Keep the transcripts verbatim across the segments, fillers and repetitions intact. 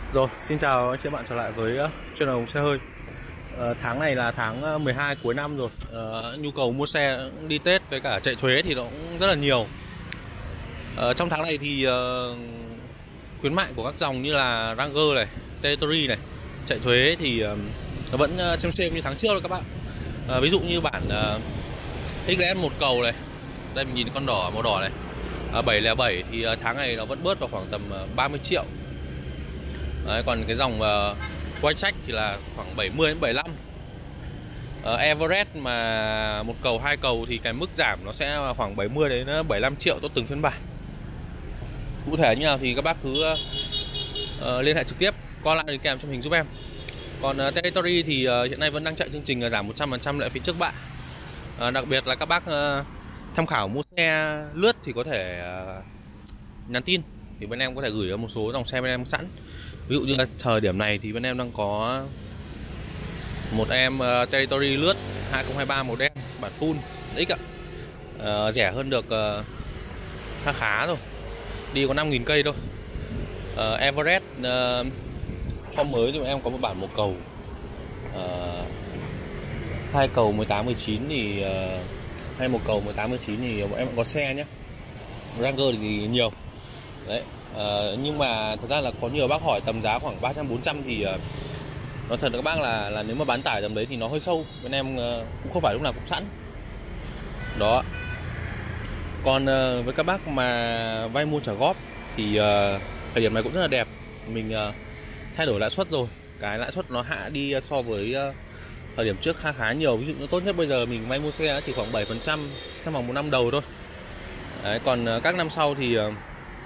Rồi, xin chào anh chị bạn trở lại với uh, channel xe hơi. uh, Tháng này là tháng mười hai cuối năm rồi. uh, Nhu cầu mua xe đi Tết với cả chạy thuế thì nó cũng rất là nhiều. uh, Trong tháng này thì uh, khuyến mại của các dòng như là Ranger này, Territory này, chạy thuế thì uh, nó vẫn uh, xem xem như tháng trước rồi các bạn. uh, Ví dụ như bản uh, ích ét một cầu này, đây mình nhìn con đỏ màu đỏ này, uh, bảy không bảy thì uh, tháng này nó vẫn bớt vào khoảng tầm uh, ba mươi triệu. Đấy, còn cái dòng uh, quay trách thì là khoảng bảy mươi đến bảy mươi lăm. uh, Everest mà một cầu hai cầu thì cái mức giảm nó sẽ khoảng bảy mươi đến bảy mươi lăm triệu cho từng phiên bản. Cụ thể như nào thì các bác cứ uh, uh, liên hệ trực tiếp qua lại đi kèm trong hình giúp em. Còn uh, Territory thì uh, hiện nay vẫn đang chạy chương trình là giảm một trăm phần trăm lại phí trước bạ. uh, Đặc biệt là các bác uh, tham khảo mua xe lướt thì có thể uh, nhắn tin thì bên em có thể gửi một số dòng xe bên em sẵn. Ví dụ như là thời điểm này thì bên em đang có một em uh, Territory lướt hai không hai ba màu đen bản full X ạ. uh, Rẻ hơn được uh, khá khá rồi, đi có năm nghìn cây thôi. uh, Everest uh, form mới thì em có một bản một cầu uh, hai cầu mười tám mười chín thì uh, hay một cầu mười tám mười chín thì em cũng có xe nhé. Ranger thì nhiều đấy. Uh, nhưng mà thật ra là có nhiều bác hỏi tầm giá khoảng ba trăm bốn trăm thì uh, nói thật các bác là là nếu mà bán tải tầm đấy thì nó hơi sâu, bên em uh, cũng không phải lúc nào cũng sẵn đó. Còn uh, với các bác mà vay mua trả góp thì uh, thời điểm này cũng rất là đẹp. Mình uh, thay đổi lãi suất rồi, cái lãi suất nó hạ đi so với uh, thời điểm trước khá khá nhiều. Ví dụ như tốt nhất bây giờ mình vay mua xe chỉ khoảng bảy phần trăm trong vòng một năm đầu thôi đấy. Còn uh, các năm sau thì uh,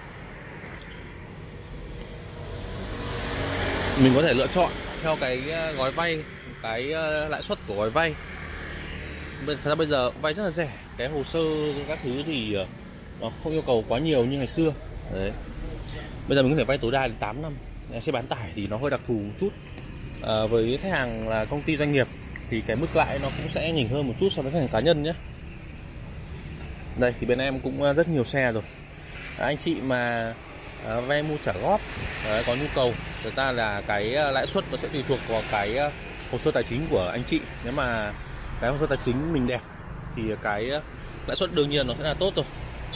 mình có thể lựa chọn theo cái gói vay, cái lãi suất của gói vay. Thật ra bây giờ vay rất là rẻ, cái hồ sơ các thứ thì nó không yêu cầu quá nhiều như ngày xưa đấy. Bây giờ mình có thể vay tối đa đến tám năm. Xe bán tải thì nó hơi đặc thù một chút. À, với khách hàng là công ty doanh nghiệp thì cái mức lãi nó cũng sẽ nhỉnh hơn một chút so với khách hàng cá nhân nhé. Đây thì bên em cũng rất nhiều xe rồi. À, anh chị mà À, vay mua trả góp đấy, có nhu cầu, thực ra là cái lãi suất nó sẽ tùy thuộc vào cái hồ sơ tài chính của anh chị. Nếu mà cái hồ sơ tài chính mình đẹp thì cái lãi suất đương nhiên nó sẽ là tốt rồi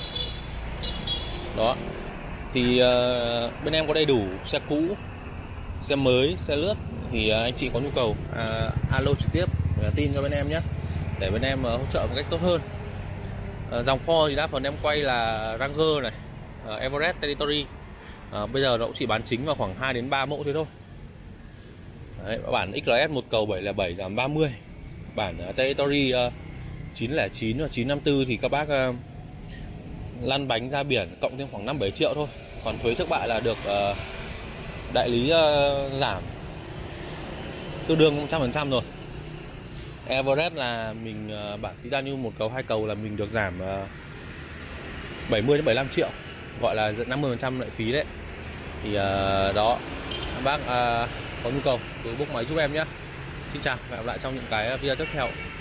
đó. Thì uh, bên em có đầy đủ xe cũ, xe mới, xe lướt thì uh, anh chị có nhu cầu uh, alo trực tiếp, tin cho bên em nhé, để bên em uh, hỗ trợ một cách tốt hơn. Uh, dòng Ford thì đa phần em quay là Ranger này, Uh, Everest, Territory. uh, Bây giờ nó cũng chỉ bán chính vào khoảng hai đến ba mẫu thế thôi đấy. Bản ích lờ ét một cầu bảy không bảy giảm ba mươi. Bản uh, Territory uh, chín không chín và chín năm tư thì các bác uh, lăn bánh ra biển cộng thêm khoảng năm bảy triệu thôi. Còn thuế trước bạ là được uh, đại lý uh, giảm tương đương một trăm phần trăm rồi. Everest là mình uh, bản Titanium một cầu hai cầu là mình được giảm uh, bảy mươi đến bảy mươi lăm triệu, gọi là năm mươi phần trăm lệ phí đấy. Thì uh, đó, các bác uh, có nhu cầu cứ book máy giúp em nhé. Xin chào và hẹn gặp lại trong những cái video tiếp theo.